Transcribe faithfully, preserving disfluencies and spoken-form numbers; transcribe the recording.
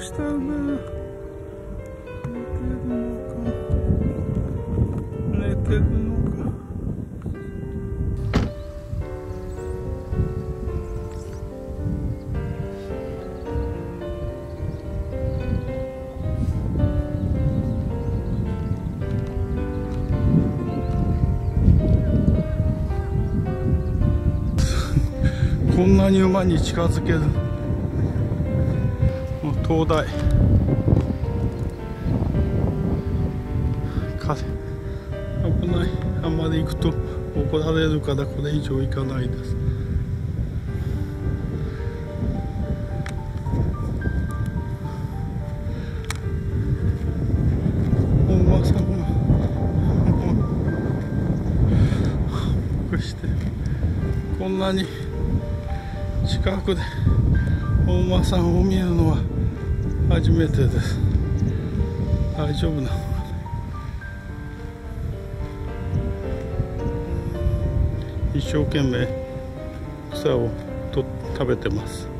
したよね。寝てるのか寝てるのか。こんなに馬に近づける。もう灯台風危ない。あんまり行くと怒られるからこれ以上行かないです。お馬さんがしてこんなに近くでお馬さんを見るのは初めてです。大丈夫なのかな。一生懸命草をと食べてます。